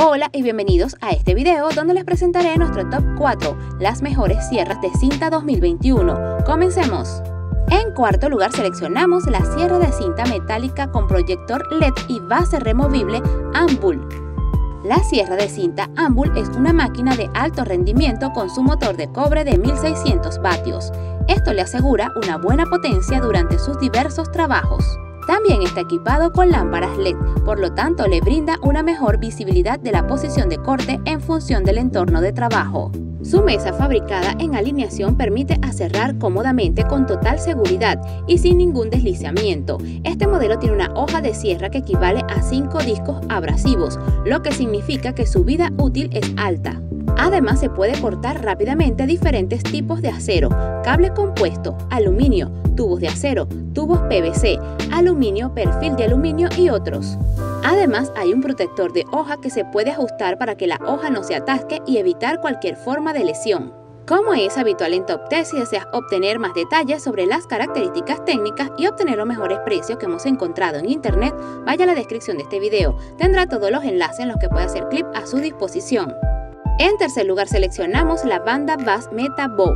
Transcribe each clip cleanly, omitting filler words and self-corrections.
Hola y bienvenidos a este video donde les presentaré nuestro top 4, las mejores sierras de cinta 2021. Comencemos. En cuarto lugar seleccionamos la sierra de cinta metálica con proyector LED y base removible Anvil. La sierra de cinta Anvil es una máquina de alto rendimiento con su motor de cobre de 1600 vatios. Esto le asegura una buena potencia durante sus diversos trabajos. También está equipado con lámparas LED, por lo tanto le brinda una mejor visibilidad de la posición de corte en función del entorno de trabajo. Su mesa fabricada en alineación permite aserrar cómodamente con total seguridad y sin ningún deslizamiento. Este modelo tiene una hoja de sierra que equivale a 5 discos abrasivos, lo que significa que su vida útil es alta. Además, se puede cortar rápidamente diferentes tipos de acero, cable compuesto, aluminio, tubos de acero, tubos PVC, aluminio, perfil de aluminio y otros. Además, hay un protector de hoja que se puede ajustar para que la hoja no se atasque y evitar cualquier forma de lesión. Como es habitual en Top Test, si deseas obtener más detalles sobre las características técnicas y obtener los mejores precios que hemos encontrado en internet, vaya a la descripción de este video. Tendrá todos los enlaces en los que puede hacer clic a su disposición. En tercer lugar seleccionamos la banda Bass Meta Bow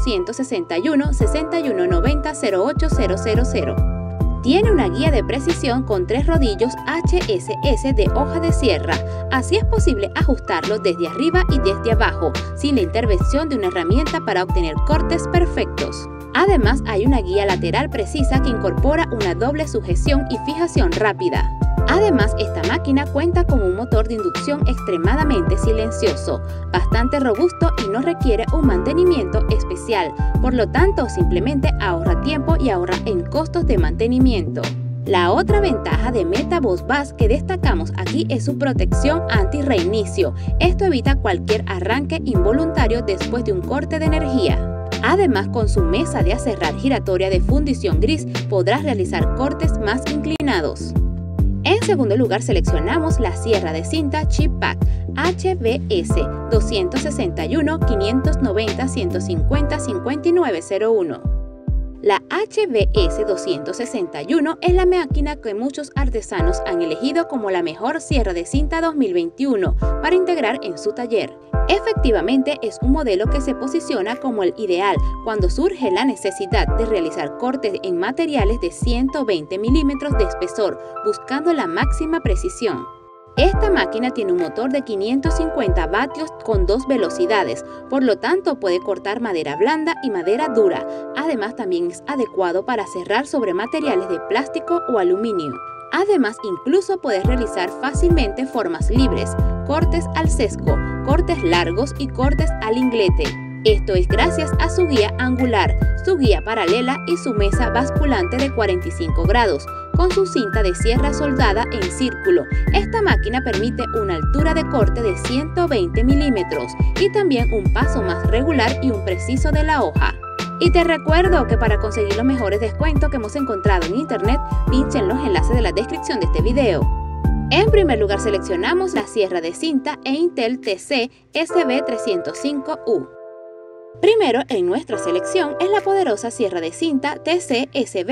261 6190 08000. Tiene una guía de precisión con 3 rodillos HSS de hoja de sierra, así es posible ajustarlo desde arriba y desde abajo, sin la intervención de una herramienta para obtener cortes perfectos. Además, hay una guía lateral precisa que incorpora una doble sujeción y fijación rápida. Además, esta máquina cuenta con un motor de inducción extremadamente silencioso, bastante robusto y no requiere un mantenimiento especial, por lo tanto simplemente ahorra tiempo y ahorra en costos de mantenimiento. La otra ventaja de Meta Bow Bass que destacamos aquí es su protección anti-reinicio. Esto evita cualquier arranque involuntario después de un corte de energía. Además, con su mesa de aserrar giratoria de fundición gris podrás realizar cortes más inclinados. En segundo lugar seleccionamos la sierra de cinta Chip-Pack HBS 261 590 150 5901. La HBS 261 es la máquina que muchos artesanos han elegido como la mejor sierra de cinta 2021 para integrar en su taller. Efectivamente, es un modelo que se posiciona como el ideal cuando surge la necesidad de realizar cortes en materiales de 120 milímetros de espesor, buscando la máxima precisión. Esta máquina tiene un motor de 550 vatios con 2 velocidades, por lo tanto puede cortar madera blanda y madera dura. Además, también es adecuado para serrar sobre materiales de plástico o aluminio. Además, incluso puedes realizar fácilmente formas libres, cortes al sesgo, cortes largos y cortes al inglete. Esto es gracias a su guía angular, su guía paralela y su mesa basculante de 45 grados, con su cinta de sierra soldada en círculo. Esta máquina permite una altura de corte de 120 milímetros y también un paso más regular y un preciso de la hoja. Y te recuerdo que para conseguir los mejores descuentos que hemos encontrado en internet, pinchen los enlaces de la descripción de este video. En primer lugar seleccionamos la sierra de cinta Intel TC SB305U. Primero en nuestra selección es la poderosa sierra de cinta TC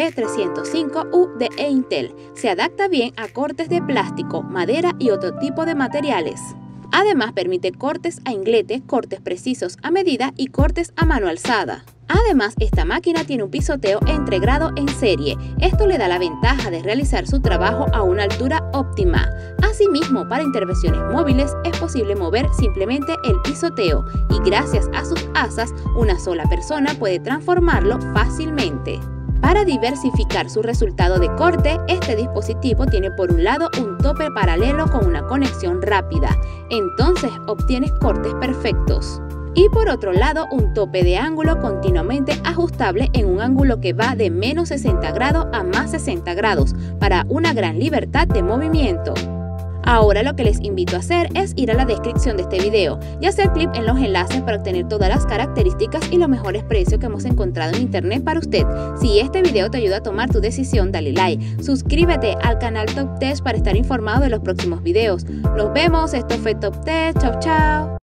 SB305U de Intel. Se adapta bien a cortes de plástico, madera y otro tipo de materiales. Además permite cortes a inglete, cortes precisos a medida y cortes a mano alzada. Además, esta máquina tiene un pisoteo integrado en serie. Esto le da la ventaja de realizar su trabajo a una altura óptima. Asimismo, para intervenciones móviles es posible mover simplemente el pisoteo y gracias a sus asas, una sola persona puede transformarlo fácilmente. Para diversificar su resultado de corte, este dispositivo tiene por un lado un tope paralelo con una conexión rápida, entonces obtienes cortes perfectos. Y por otro lado, un tope de ángulo continuamente ajustable en un ángulo que va de menos 60 grados a más 60 grados para una gran libertad de movimiento. Ahora lo que les invito a hacer es ir a la descripción de este video y hacer clic en los enlaces para obtener todas las características y los mejores precios que hemos encontrado en internet para usted. Si este video te ayuda a tomar tu decisión, dale like, suscríbete al canal Top Test para estar informado de los próximos videos. Nos vemos, esto fue Top Test, chao chao.